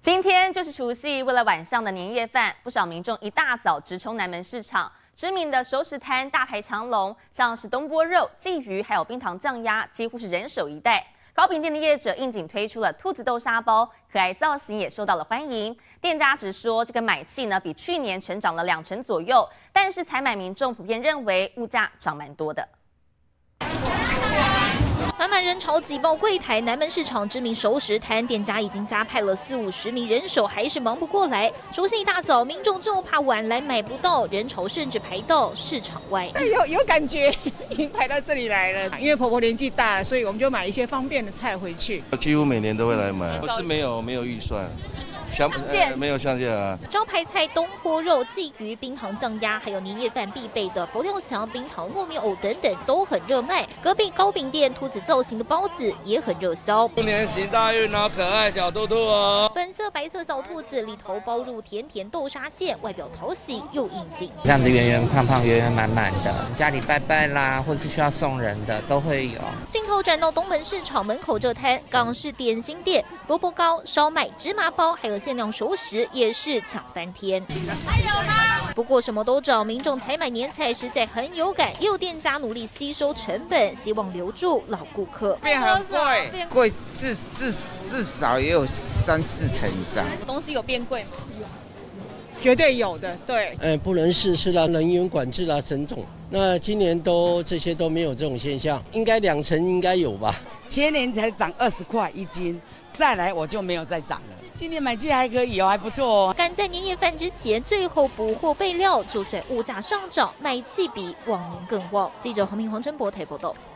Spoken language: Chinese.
今天就是除夕，为了晚上的年夜饭，不少民众一大早直冲南门市场。知名的熟食摊大排长龙，像是东坡肉、鲫鱼，还有冰糖酱鸭，几乎是人手一袋。糕饼店的业者应景推出了兔子豆沙包，可爱造型也受到了欢迎。店家直说，这个买气呢比去年成长了2成左右，但是采买民众普遍认为物价涨蛮多的。 满满人潮挤爆柜台，南门市场知名熟食摊店家已经加派了40-50名人手，还是忙不过来。除夕一大早，民众就怕晚来买不到，人潮甚至排到市场外。 有感觉，已经排到这里来了。因为婆婆年纪大了，所以我们就买一些方便的菜回去。 几乎每年都会来买，我是没有预算。 没有上架啊！ 招牌菜东坡肉、鲫鱼、冰糖酱鸭，还有年夜饭必备的佛跳墙、冰糖糯米藕等等都很热卖。隔壁糕饼店兔子造型的包子也很热销。 兔年行大运哦，可爱小兔兔哦！ 粉色、白色小兔子里头包入甜甜豆沙馅，外表讨喜又应景。 这样子圆圆胖胖、圆圆满满的，家里拜拜啦，或是需要送人的都会有。 镜头转到东门市场门口这摊港式点心店，萝卜糕、烧麦、芝麻包，还有限量熟食也是抢翻天。还有吗？不过什么都涨，民众采买年菜实在很有感，也有店家努力吸收成本，希望留住老顾客。 变很贵，贵至少也有3-4成以上。 东西有变贵吗？ 绝对有的，对。 不能试吃啦，人员管制啦，沈总。那今年这些都没有这种现象，应该2成应该有吧？ 前年才涨20块1斤，再来我就没有再涨了。 今年买气还可以哦，还不错哦。 赶在年夜饭之前，最后补货备料，就算物价上涨，买气比往年更旺。记者黄晨博台报道。